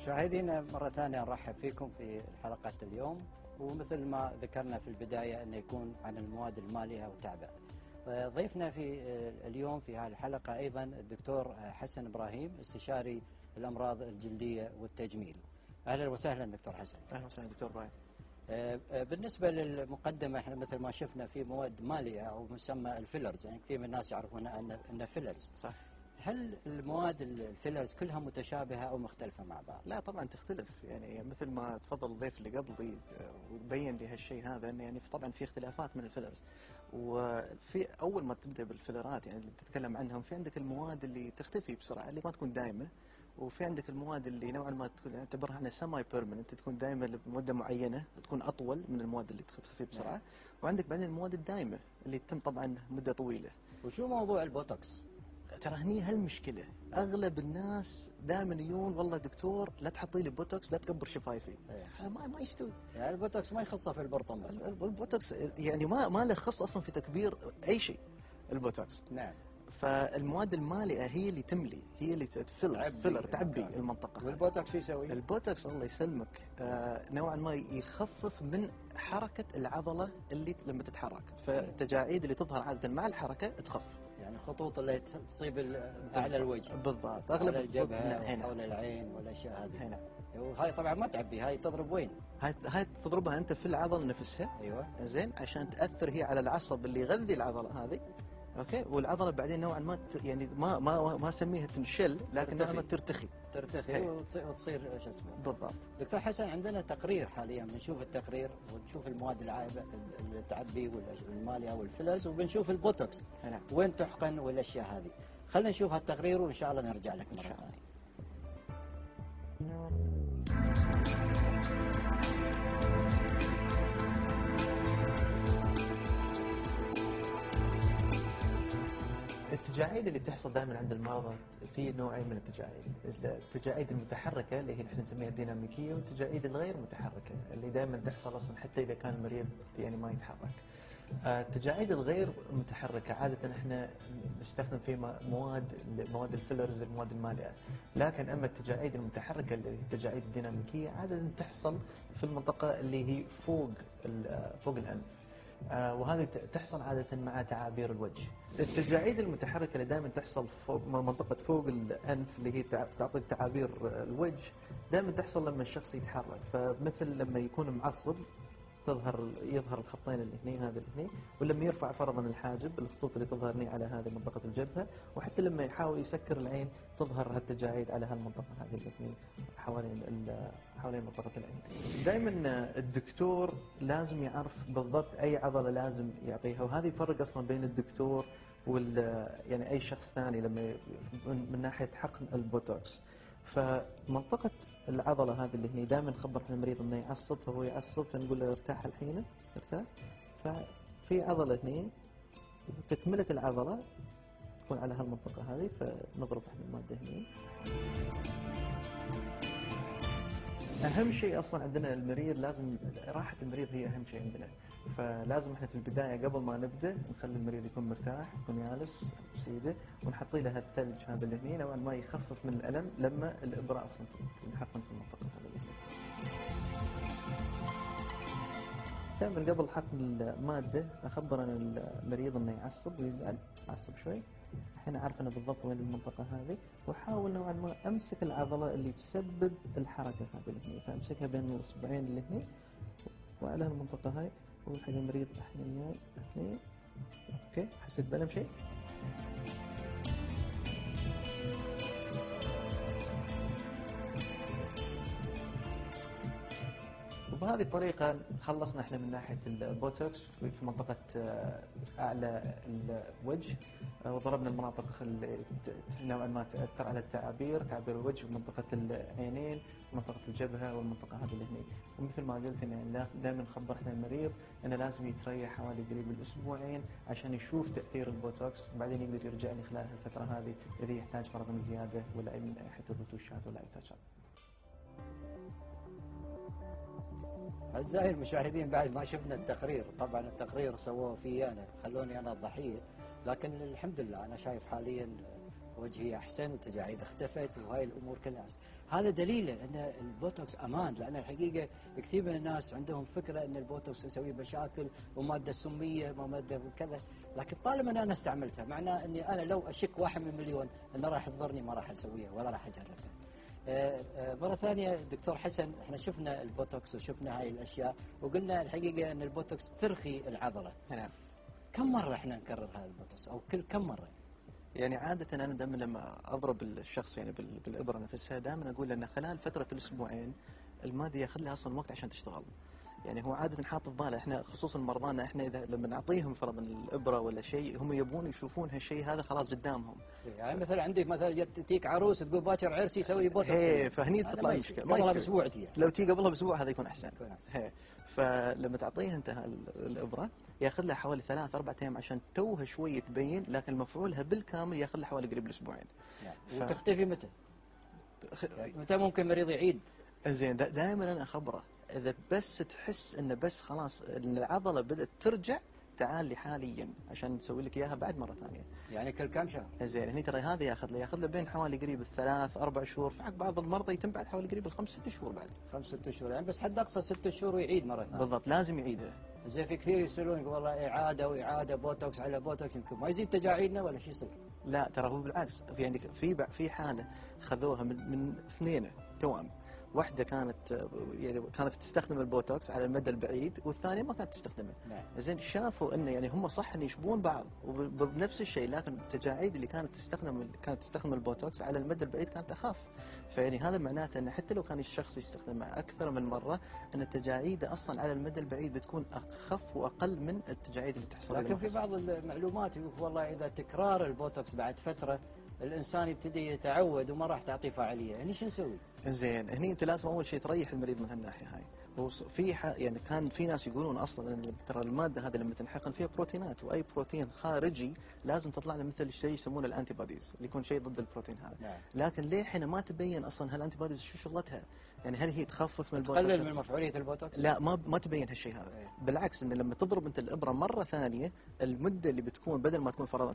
مشاهدينا مرة ثانية نرحب فيكم في حلقة اليوم، ومثل ما ذكرنا في البداية أنه يكون عن المواد المالئة والتعبئة. ضيفنا في اليوم في هذه الحلقة أيضا الدكتور حسن إبراهيم، استشاري الأمراض الجلدية والتجميل. أهلا وسهلا دكتور حسن. أهلا وسهلا دكتور إبراهيم. بالنسبة للمقدمة احنا مثل ما شفنا في مواد مالئة أو مسمى الفيلرز، يعني كثير من الناس يعرفون أن فيلرز. صح. هل المواد الفيلرز كلها متشابهة أو مختلفة مع بعض؟ لا طبعا تختلف، يعني مثل ما تفضل الضيف اللي قبلي وبين لي هالشيء هذا، انه يعني طبعا في اختلافات من الفيلرز. وفي اول ما تبدا بالفيلرات يعني اللي بتتكلم عنهم، في عندك المواد اللي تختفي بسرعه اللي ما تكون دائمه، وفي عندك المواد اللي نوعا ما تعتبرها احنا سيمي بيرمننت، تكون دائمه لمده معينه، تكون اطول من المواد اللي تختفي بسرعه. وعندك بعدين المواد الدائمه اللي تتم طبعا مده طويله. وشو موضوع البوتوكس؟ ترى هني هالمشكلة، أغلب الناس دائما يجون والله دكتور لا تحط لي بوتوكس، لا تكبر شفايفي. ما يستوي. يعني البوتوكس ما يخصه في البرطم. البوتوكس يعني ما له خص أصلا في تكبير أي شيء البوتوكس. نعم. فالمواد المالئة هي اللي تملي، هي اللي فيلر تعبي المنطقة. والبوتوكس شو يسوي؟ البوتوكس الله يسلمك نوعا ما يخفف من حركة العضلة اللي لما تتحرك، فالتجاعيد اللي تظهر عادة مع الحركة تخف. يعني الخطوط اللي تصيب اعلى الوجه بالضبط، اغلب الجبهه حول العين والاشياء هذه هنا. وهاي طبعا ما تعبي، هاي تضرب وين؟ هاي تضربها انت في العضله نفسها. ايوه زين، عشان تاثر هي على العصب اللي يغذي العضله هذه. اوكي، والعضله بعدين نوعا ما يعني ما اسميها تنشل، لكن نوعا ما ترتخي وتصير شو اسمه. بالضبط. دكتور حسن، عندنا تقرير حاليا، بنشوف التقرير ونشوف المواد العائبه اللي تعبي والماليه والفلز، وبنشوف البوتوكس وين تحقن والاشياء هذه. خلينا نشوف هالتقرير وان شاء الله نرجع لك مره ثانيه. التجاعيد اللي تحصل دائما عند المرضى في نوعين من التجاعيد، التجاعيد المتحركه اللي هي نحن نسميها الديناميكيه، والتجاعيد الغير متحركه اللي دائما تحصل اصلا حتى اذا كان المريض يعني ما يتحرك. التجاعيد الغير متحركه عاده احنا نستخدم فيها مواد الفيلرز، المواد المالئه، لكن اما التجاعيد المتحركه اللي هي التجاعيد الديناميكيه عاده تحصل في المنطقه اللي هي فوق الانف. وهذه تحصل عادة مع تعابير الوجه. التجاعيد المتحركة اللي دائما تحصل فوق منطقة فوق الأنف اللي هي تعطيك تعابير الوجه، دائما تحصل لما الشخص يتحرك، فمثل لما يكون معصب يظهر الخطين اللي هني هذا اللي هني، ولما يرفع فرضا الحاجب الخطوط اللي تظهر هني على هذه منطقة الجبهة، وحتى لما يحاول يسكر العين تظهر هالتجاعيد على هالمنطقة هذه اللي هني حوالين منطقة العين. دائما الدكتور لازم يعرف بالضبط أي عضلة لازم يعطيها، وهذا يفرق أصلا بين الدكتور يعني أي شخص ثاني لما من ناحية حقن البوتوكس. فمنطقة العضلة هذه اللي هني دائما نخبر المريض انه يعصب، فهو يعصب فنقول له ارتاح الحين، ارتاح. ففي عضلة هني وتكملة العضلة تكون على هالمنطقة هذه، فنضرب احنا المادة هني. أهم شيء أصلا عندنا المريض، لازم راحة المريض هي أهم شيء عندنا، فلازم احنا في البداية قبل ما نبدأ نخلي المريض يكون مرتاح، يكون جالس بسيده، ونحط له الثلج هذا اللي هني نوعا ما يخفف من الألم لما الإبرة أصلا تنحقن في المنطقة هذه اللي هني. دائما قبل حقن المادة أخبر أنا المريض إنه يعصب ويزعل، يعصب شوي، الحين عارف أنا بالضبط وين المنطقة هذه، وأحاول نوعا ما أمسك العضلة اللي تسبب الحركة هذه اللي هني، فأمسكها بين الإصبعين اللي هني وعلى المنطقة هاي، وحق المريض الحين هني. أوكي، حسيت بألم شيء؟ وبهذه الطريقة خلصنا احنا من ناحية البوتوكس في منطقة أعلى الوجه، وضربنا المناطق اللي نوعا ما تأثر على تعابير الوجه، ومنطقة العينين ومنطقة الجبهة والمنطقة هذه اللي هني. ومثل ما قلت يعني دائما نخبر احنا المريض انه لازم يتريح حوالي قريب الأسبوعين عشان يشوف تأثير البوتوكس، وبعدين يقدر يرجع لي خلال الفترة هذه إذا يحتاج فرضا زيادة ولا من ناحية الرتوشات ولا أي تجارب. أعزائي المشاهدين، بعد ما شفنا التقرير، طبعا التقرير سووه في أنا، خلوني أنا الضحية، لكن الحمد لله أنا شايف حاليا وجهي احسن والتجاعيد اختفت وهاي الامور كلها أحسن. هذا دليل ان البوتوكس امان، لان الحقيقه كثير من الناس عندهم فكره ان البوتوكس يسوي مشاكل وماده سميه وماده كذا، لكن طالما انا استعملتها معناه اني انا لو اشك 1 من مليون انه راح تضرني ما راح اسويها ولا راح اجربها. مرة ثانية دكتور حسن، احنا شفنا البوتوكس وشفنا هاي الاشياء وقلنا الحقيقة ان البوتوكس ترخي العضلة. نعم. كم مرة احنا نكرر هذا البوتوكس او كل كم مرة؟ يعني عادة أنا دائما لما أضرب الشخص يعني بالإبرة نفسها دائما أقول أن خلال فترة الأسبوعين المادة ياخذ لها أصلا وقت عشان تشتغل. يعني هو عادة حاط في باله، احنا خصوصا مرضانا احنا اذا لما نعطيهم فرضا الابره ولا شيء هم يبون يشوفون هالشيء هذا خلاص قدامهم. يعني مثلا عندي مثلا تجيك عروس تقول باكر عرسي يسوي بوتوكس. فهني تطلع مشكله. ما قبلها باسبوع تجي. لو تجي قبلها باسبوع هذا يكون احسن. فلما تعطيه انت الابره ياخذ لها حوالي 3-4 ايام عشان توها شويه تبين، لكن مفعولها بالكامل ياخذ لها حوالي قريب الاسبوعين. وتختفي متى؟ متى ممكن مريض يعيد؟ زين دائما انا اخبره إذا بس تحس إنه بس خلاص إن العضلة بدأت ترجع تعال لي حاليا عشان نسوي لك إياها بعد مرة ثانية. يعني كل كم شهر؟ زين هني ترى هذا ياخذ له بين حوالي قريب 3-4 شهور، في حق بعض المرضى يتم بعد حوالي قريب 5-6 شهور بعد. 5-6 شهور يعني بس حد أقصى 6 شهور ويعيد مرة ثانية. بالضبط لازم يعيدها. زين في كثير يسألون يقول والله إعادة وإعادة بوتوكس على بوتوكس يمكن ما يزيد تجاعيدنا ولا شو يصير؟ لا ترى هو بالعكس، يعني في حالة خذوها من اثنين توأم. واحدة كانت تستخدم البوتوكس على المدى البعيد والثانية ما كانت تستخدمه. نعم. زين شافوا انه يعني هم صح ان يشبهون بعض وبنفس الشيء، لكن التجاعيد اللي كانت تستخدم البوتوكس على المدى البعيد كانت اخف. فيعني هذا معناته انه حتى لو كان الشخص يستخدمه اكثر من مرة ان التجاعيد اصلا على المدى البعيد بتكون اخف واقل من التجاعيد اللي تحصل. لكن في بعض المعلومات يقول والله اذا تكرار البوتوكس بعد فترة الانسان يبتدي يتعود وما راح تعطيه فاعليه، هني شو نسوي؟ زين هني انت لازم اول شيء تريح المريض من هالناحيه هاي. يعني كان في ناس يقولون اصلا ان ترى الماده هذه لما تنحقن فيها بروتينات، واي بروتين خارجي لازم تطلع له مثل شيء يسمونه الانتي بوديز اللي يكون شيء ضد البروتين هذا. نعم. لكن ليه حين ما تبين اصلا هالانتي بوديز شو شغلتها؟ يعني هل هي تخفف من البوتوكس؟ تقلل من مفعوليه البوتوكس؟ لا ما تبين هالشيء هذا. بالعكس ان لما تضرب انت الابره مره ثانيه المده اللي بتكون بدل ما تكون فرضا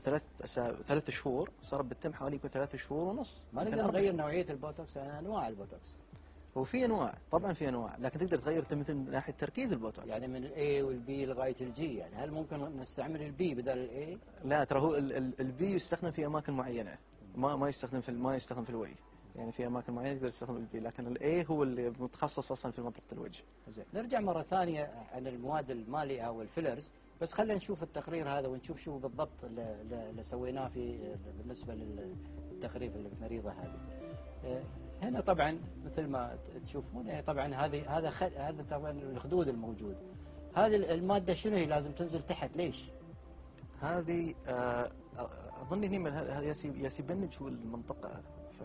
3 شهور صارت بتتم حوالي 3 شهور ونص. ما نقدر نغير نوعيه البوتوكس، يعني انواع البوتوكس. وفي انواع طبعا في انواع، لكن تقدر تغير مثل من ناحيه تركيز البوتوكس. يعني من الاي والبي لغايه الجي، يعني هل ممكن نستعمل البي بدل الاي؟ لا ترى هو البي يستخدم في اماكن معينه، ما يستخدم في الوجه. يعني في اماكن معينه يقدر يستخدم البي، لكن الاي هو اللي متخصص اصلا في منطقه الوجه. زين نرجع مره ثانيه عن المواد المالئه او الفيلرز، بس خلينا نشوف التقرير هذا ونشوف شو بالضبط اللي سويناه بالنسبه للتقرير المريضه هذه. هنا طبعا مثل ما تشوفون يعني طبعا هذا طبعا الخدود الموجود. هذه الماده شنو هي لازم تنزل تحت ليش؟ هذه اظن هي من ياسيبنج هو المنطقه،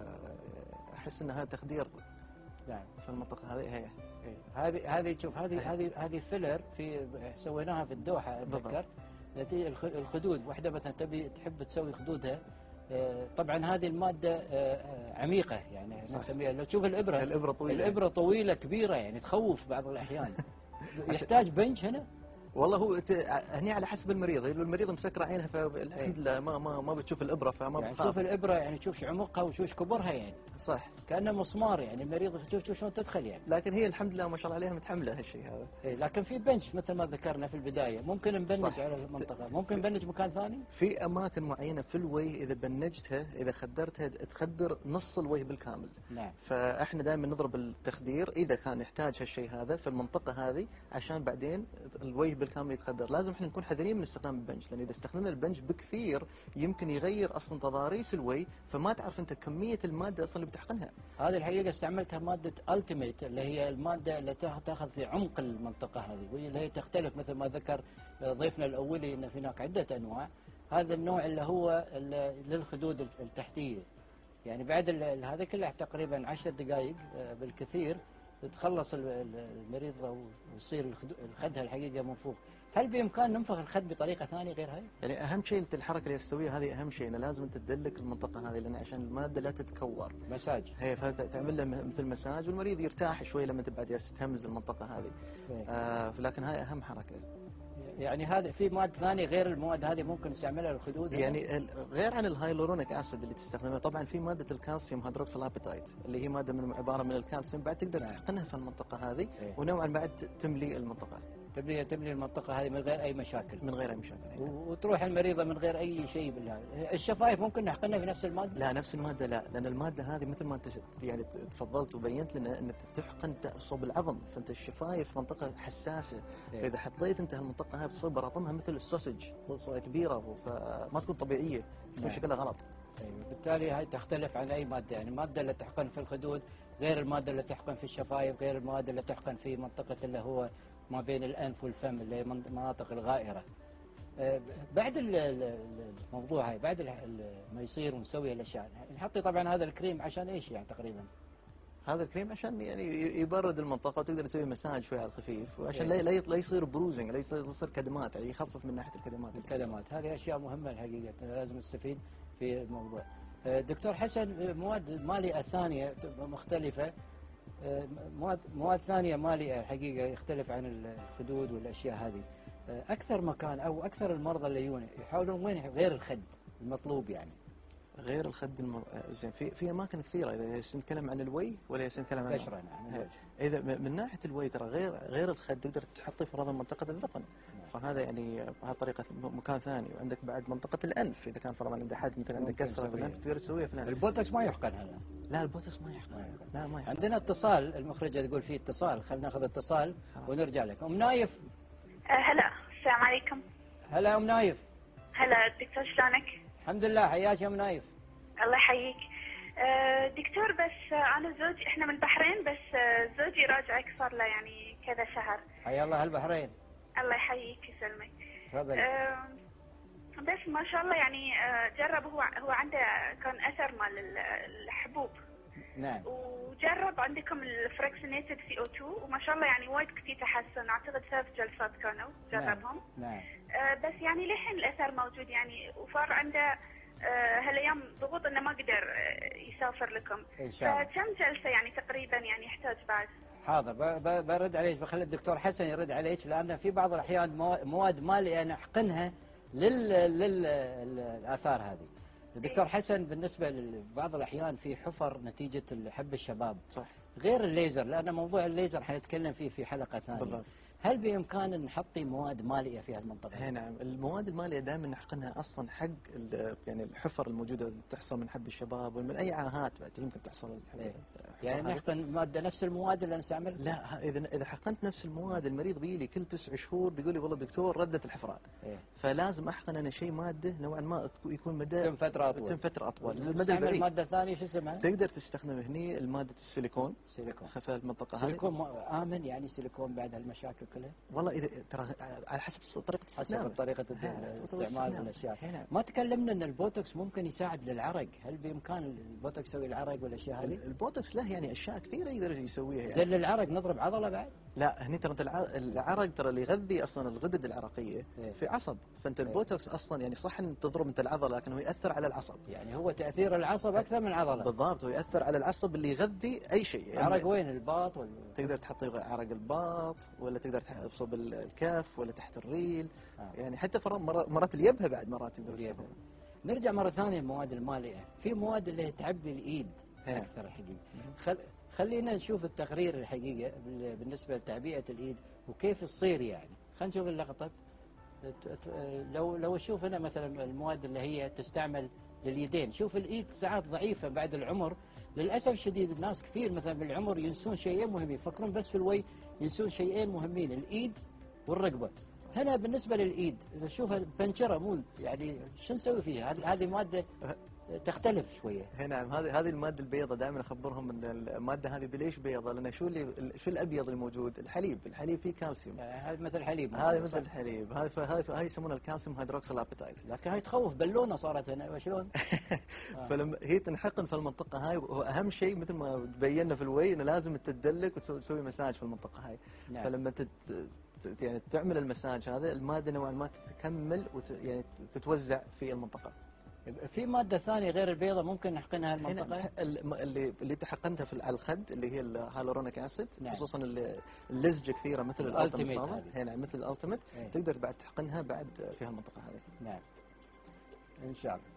فاحس ان هذا تخدير. نعم. في المنطقه هذه هذه شوف هذه فيلر سويناها في الدوحه اتذكر. الخدود واحده مثلا تحب تسوي خدودها، طبعا هذه الماده عميقه يعني نسميها، لو تشوف الابره طويله كبيره يعني تخوف بعض الاحيان. يحتاج بنج هنا؟ والله هو هني على حسب المريض، لو المريض مسكره عينها فالحمد لله ما بتشوف الابره فما يعني بتخاف. تشوف الابره يعني تشوف عمقها وشوش كبرها يعني. صح. كانه مسمار يعني المريض تشوف شلون تدخل يعني. لكن هي الحمد لله ما شاء الله عليها متحمله هالشيء هذا. لكن في بنش مثل ما ذكرنا في البدايه، ممكن نبنج صح. على المنطقه، ممكن نبنج مكان ثاني؟ في اماكن معينه في الوجه اذا بنجتها اذا خدرتها تخدر نص الوجه بالكامل. نعم. فاحنا دائما نضرب التخدير اذا كان يحتاج هالشيء هذا في المنطقه هذه عشان بعدين الوجه بالكامل يتخدر. لازم احنا نكون حذرين من استخدام البنج، لان اذا استخدمنا البنج بكثير يمكن يغير اصلا تضاريس الوجه، فما تعرف انت كميه الماده اصلا اللي بتحقنها. هذه الحقيقه استعملتها ماده التيميت اللي هي الماده اللي تاخذ في عمق المنطقه هذه، واللي هي تختلف مثل ما ذكر ضيفنا الاولي ان هناك عده انواع. هذا النوع اللي هو للخدود التحتيه، يعني بعد هذا كله تقريبا 10 دقائق بالكثير تتخلص المريض ويصير الخدها الحقيقه منفوخ. هل بامكان ننفخ الخد بطريقه ثانيه غير هاي؟ يعني اهم شيء الحركه اللي تسويها هذه اهم شيء، انه لازم تدلك المنطقه هذه لان عشان الماده لا تتكور. مساج. هي فتعمل له مثل مساج والمريض يرتاح شوي لما تبعد تهمز المنطقه هذه. لكن هاي اهم حركه. يعني هذا في مواد ثانيه غير المواد هذه ممكن نستعملها للخدود؟ يعني غير عن الهايلورونيك اسيد اللي تستخدمه، طبعا في ماده الكالسيوم هيدروكسيلابيتايت اللي هي ماده عباره من الكالسيوم، بعد تقدر تحقنها في المنطقه هذه، ونوعا بعد تملي المنطقه، تملي المنطقه هذه من غير اي مشاكل. من غير اي مشاكل. وتروح المريضه من غير اي شيء بالله. الشفايف ممكن نحقنها في نفس الماده؟ لا، نفس الماده لا، لان الماده هذه مثل ما انت يعني تفضلت وبينت لنا ان تحقن صوب العظم، فانت الشفايف منطقه حساسه، فاذا حطيت انت هالمنطقه هاي بتصير براطمها مثل السوسج، تصير كبيره فما تكون طبيعيه، تكون شكلها غلط. بالتالي هاي تختلف عن اي ماده، يعني الماده اللي تحقن في الخدود غير الماده اللي تحقن في الشفايف، غير الماده اللي تحقن في منطقه اللي هو ما بين الانف والفم اللي هي المناطق الغائره. بعد الموضوع هاي، بعد ما يصير ونسوي الاشياء، نحطي طبعا هذا الكريم عشان ايش يعني تقريبا؟ هذا الكريم عشان يعني يبرد المنطقه وتقدر تسوي مساج شوي على الخفيف، وعشان لا يصير بروزنج، لا يصير كدمات، يعني يخفف من ناحيه الكدمات. هذه اشياء مهمه الحقيقه، لازم نستفيد في الموضوع. دكتور حسن، مواد مالئه ثانيه مختلفه، مواد ثانيه مالئه الحقيقه يختلف عن الخدود والاشياء هذه. اكثر مكان او اكثر المرضى اللي يحاولون وين غير الخد المطلوب يعني؟ غير الخد زين في اماكن كثيره، اذا نتكلم عن الوي ولا نتكلم عن بشره. نعم. اذا من ناحيه الوي ترى غير الخد تقدر تحطي فرضا منطقه الذقن، فهذا يعني هذه طريقه مكان ثاني. وعندك بعد منطقه الانف، اذا كان فرضا عند حد مثلا عنده كسره في الانف تقدر تسويها في الانف. البوتوكس ما يحقن هذا؟ لا، البوتوكس ما يحقن. لا، ما يحقن. عندنا اتصال، المخرجه تقول في اتصال، خلينا ناخذ اتصال ونرجع لك. ام نايف. هلا، السلام عليكم. هلا ام نايف. هلا دكتور، شلونك؟ الحمد لله، حياك يا ام نايف. الله يحييك. دكتور، بس انا زوجي، احنا من البحرين، بس زوجي راجعك صار له يعني كذا شهر. حيا الله البحرين. الله يحييك يسلمك. تفضل. بس ما شاء الله يعني جرب، هو عنده كان اثر مال الحبوب. نعم. وجرب عندكم الفركسينيتد CO2 وما شاء الله يعني وايد كثير تحسن، اعتقد 3 جلسات كانوا جربهم. نعم. بس يعني للحين الاثر موجود يعني، وصار عنده هالايام ضغوط انه ما قدر يسافر لكم. ان شاء الله. فكم جلسه يعني تقريبا يعني يحتاج بعد؟ حاضر، برد عليك، بخلي الدكتور حسن يرد عليك، لان في بعض الاحيان مواد مالئه نحقنها للاثار هذه. الدكتور حسن، بالنسبه لبعض الاحيان في حفر نتيجه حب الشباب، صح، غير الليزر، لان موضوع الليزر حنتكلم فيه في حلقه ثانيه. بالضبط. هل بامكان نحطي مواد مالئه في هالمنطقه؟ نعم، المواد المالئه دائما نحقنها اصلا حق يعني الحفر الموجوده اللي تحصل من حب الشباب ومن اي عاهات بعد يمكن تحصل. يعني نحقن ماده نفس المواد اللي نستعملها؟ لا، اذا حقنت نفس المواد المريض بيجي كل 9 شهور بيقول لي والله دكتور ردت الحفران. فلازم احقن انا شيء ماده نوعا ما يكون مدى تم فتره اطول للمدى البعيد. ماده ثانيه شو اسمها؟ تقدر تستخدم هني الماده السيليكون. خفى المنطقه هذه. سيليكون امن يعني؟ سيليكون بعد هالمشاكل كلها؟ والله اذا ترى على حسب طريقه الاستخدام. حسب طريقه الاستعمال والاشياء. ما تكلمنا ان البوتوكس ممكن يساعد للعرق، هل بامكان البوتوكس يسوي العرق والاشياء هذه؟ البوتوكس له يعني اشياء كثيره يقدر يسويها يعني. زين للعرق نضرب عضله بعد؟ لا، هني ترى العرق ترى اللي يغذي اصلا الغدد العرقيه في عصب، فانت البوتوكس اصلا يعني صح ان تضرب انت العضله لكن هو ياثر على العصب. يعني هو تاثير العصب اكثر من العضله. بالضبط، هو ياثر على العصب اللي يغذي اي شيء. يعني عرق وين؟ الباط ولا؟ تقدر تحطي عرق الباط، ولا تقدر تصوب الكف، ولا تحت الريل. يعني حتى مرات اليبهه بعد مرات تقدر. نرجع مره ثانيه المواد المالئه، في مواد اللي تعبي الايد اكثر الحقيقه. خلينا نشوف التقرير الحقيقه بالنسبه لتعبئه الايد وكيف تصير يعني. خلينا نشوف اللقطه. لو نشوف هنا مثلا المواد اللي هي تستعمل لليدين، شوف الايد ساعات ضعيفه بعد العمر، للاسف الشديد الناس كثير مثلا بالعمر ينسون شيئين مهمين، يفكرون بس في الوي، ينسون شيئين مهمين، الايد والرقبه. هنا بالنسبه للايد نشوفها بنشره، مو يعني شو نسوي فيها؟ هذه ماده تختلف شويه. نعم، هذه الماده البيضاء دائما اخبرهم ان الماده هذه ليش بيضاء؟ لان شو الابيض الموجود؟ الحليب فيه كالسيوم. هذا مثل الحليب. هذا مثل الحليب، هاي يسمونها الكالسيوم هيدروكسيلابيتايت. لكن هاي تخوف، بالونه صارت هنا شلون؟ فلما هي تنحقن في المنطقه هاي، واهم شيء مثل ما بينا في الوي انه لازم تدلك وتسوي مساج في المنطقه هاي. نعم. فلما يعني تعمل المساج هذا، الماده نوعا ما تكمل يعني تتوزع في المنطقه. في ماده ثانيه غير البيضه ممكن نحقنها هنا المنطقه؟ اللي تحقنتها على الخد اللي هي الهالورونيك اسيد، نعم. خصوصا اللزجه كثيره مثل الالتيميت الالتيميت هنا مثل الالتيميت، تقدر بعد تحقنها بعد في هالمنطقه هذه. نعم ان شاء الله.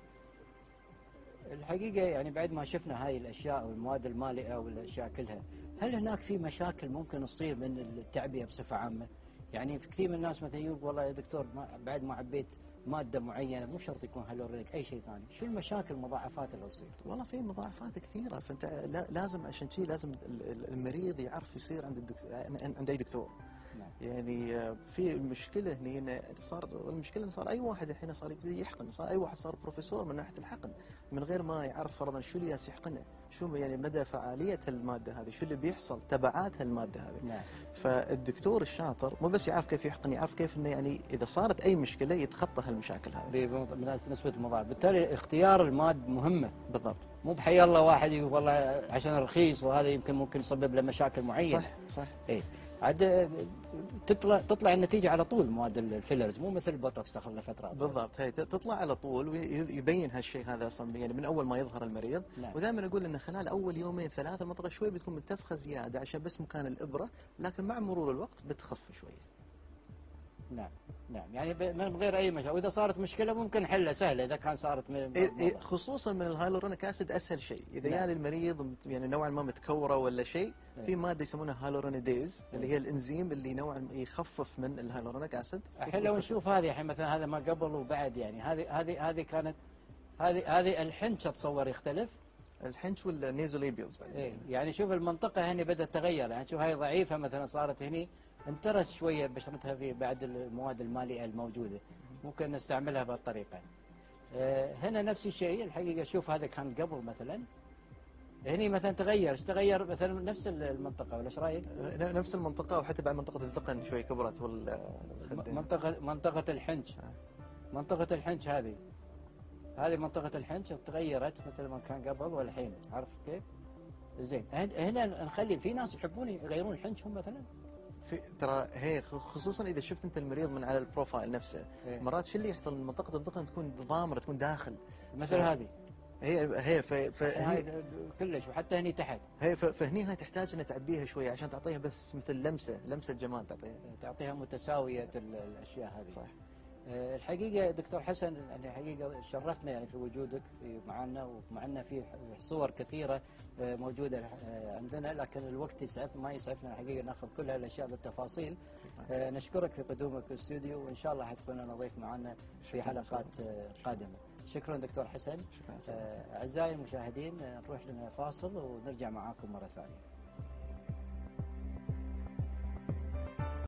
الحقيقه يعني بعد ما شفنا هاي الاشياء والمواد المالئه والاشياء كلها، هل هناك في مشاكل ممكن تصير من التعبئه بصفه عامه؟ يعني في كثير من الناس مثلا يقول والله يا دكتور بعد ما عبيت ماده معينه مو شرط يكون هالورونيك اي شيء ثاني، شو المشاكل المضاعفات اللي تصير؟ والله في مضاعفات كثيره، فانت لازم عشان شيء لازم المريض يعرف يصير عند اي دكتور. يعني في المشكله هنا انه صار اي واحد الحين صار يبتدي يحقن، صار اي واحد صار بروفيسور من ناحيه الحقن من غير ما يعرف فرضا شو اللي يحقنه، شو يعني مدى فعاليه الماده هذه، شو اللي بيحصل تبعات هالماده هذه. نعم. فالدكتور الشاطر مو بس يعرف كيف يحقن، يعرف كيف انه يعني اذا صارت اي مشكله يتخطى هالمشاكل هذه. بنسبه المضاعف، بالتالي اختيار المواد مهمه. بالضبط. مو بحي الله واحد يقول والله عشان رخيص وهذا ممكن يسبب له مشاكل معينه. صح. اي عاد تطلع النتيجه على طول مواد الفيلرز، مو مثل البوتوكس تاخذ له فتره. بالضبط، هي تطلع على طول ويبين هالشيء هذا اصلا يعني من اول ما يظهر المريض. نعم. ودائما اقول ان خلال اول يومين ثلاثه المنطقه شوي بتكون منتفخه زياده عشان بس مكان الابره، لكن مع مرور الوقت بتخف شويه. نعم يعني من غير اي مشكله، واذا صارت مشكله ممكن نحلها سهله اذا كان صارت خصوصا من الهايلورونيك اسيد اسهل شيء اذا نعم. يعني المريض يعني نوعا ما متكوره ولا شيء، في ماده يسمونها هالورونيديز اللي هي الانزيم اللي نوعا ما يخفف من الهالورونيك اسيد. الحين لو نشوف هذه الحين مثلا هذا ما قبل وبعد، يعني هذه كانت هذه الحنش اتصور يختلف. الحنش والنيزوليبيوز بعد. يعني شوف المنطقه هنا بدات تتغير، يعني شوف هاي ضعيفه مثلا صارت هني انترس شويه بشرتها في بعد المواد المالئه الموجوده، ممكن نستعملها بهالطريقه. هنا نفس الشيء الحقيقه، شوف هذا كان قبل مثلا هني مثلا تغير مثلا نفس المنطقه، ولا ايش رايك؟ نفس المنطقه، وحتى بعد منطقه الذقن شوي كبرت منطقه الحنش. منطقه الحنش هذه منطقه الحنش تغيرت مثل ما كان قبل والحين، عارف كيف؟ زين هنا نخلي في ناس يحبون يغيرون حنشهم مثلا. ترى هي خصوصا اذا شفت انت المريض من على البروفايل نفسه، مرات شو اللي يحصل من منطقه الذقن تكون ضامره، تكون داخل مثل هذه. هي كلش، وحتى هني تحت. فهني هاي تحتاج ان تعبيها شويه عشان تعطيها بس مثل لمسه جمال، تعطيها متساويه الاشياء هذه. صح. الحقيقه دكتور حسن يعني حقيقه شرفتنا يعني في وجودك معنا، ومعنا في صور كثيره موجوده عندنا، لكن الوقت ما يسعفنا الحقيقه ناخذ كل هالاشياء بالتفاصيل. نشكرك في قدومك الاستوديو، وان شاء الله حتكون لنا ضيف معنا في حلقات قادمه. شكرا دكتور حسن. اعزائي المشاهدين نروح لنا فاصل ونرجع معاكم مره ثانيه.